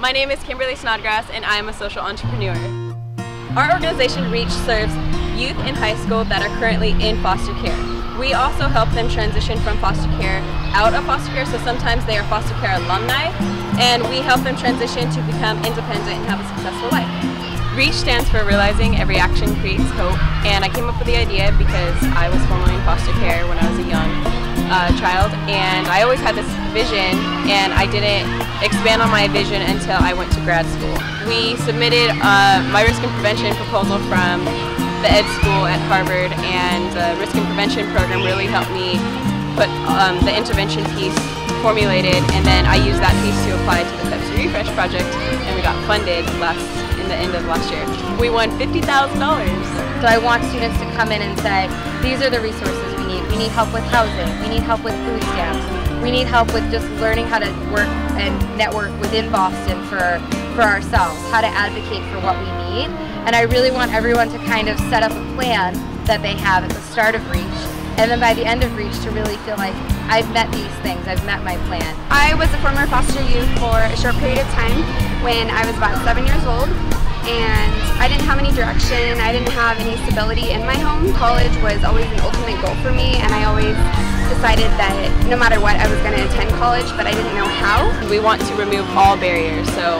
My name is Kimberly Snodgrass and I am a social entrepreneur. Our organization REACH serves youth in high school that are currently in foster care. We also help them transition from foster care out of foster care, so sometimes they are foster care alumni, and we help them transition to become independent and have a successful life. REACH stands for Realizing Every Action Creates Hope, and I came up with the idea because I was formerly in foster care when I was a young child, and I always had this vision, and I didn't expand on my vision until I went to grad school. We submitted my risk and prevention proposal from the ed school at Harvard, and the risk and prevention program really helped me put the intervention piece formulated, and then I used that piece to apply to the Pepsi Refresh project, and we got funded in the end of last year. We won $50,000. So I want students to come in and say, these are the resources we need. We need help with housing. We need help with food stamps. We need help with just learning how to work and network within Boston for ourselves, how to advocate for what we need. And I really want everyone to kind of set up a plan that they have at the start of REACH, and then by the end of REACH to really feel like I've met these things, I've met my plan. I was a former foster youth for a short period of time when I was about 7 years old, and I didn't have any direction, I didn't have any stability in my home. College was always an ultimate goal for me, and I always decided that no matter what I was going to attend college, but I didn't know how. We want to remove all barriers, so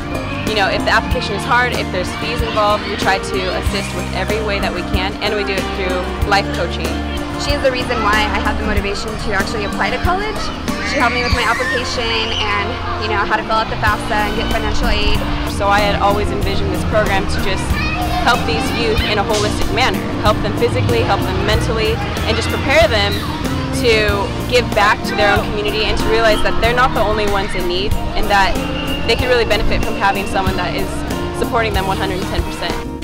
if the application is hard, if there's fees involved, we try to assist with every way that we can, and we do it through life coaching. She is the reason why I have the motivation to actually apply to college. She helped me with my application and how to fill out the FAFSA and get financial aid. So I had always envisioned this program to just help these youth in a holistic manner, help them physically, help them mentally, and just prepare them to give back to their own community and to realize that they're not the only ones in need, and that they can really benefit from having someone that is supporting them 110%.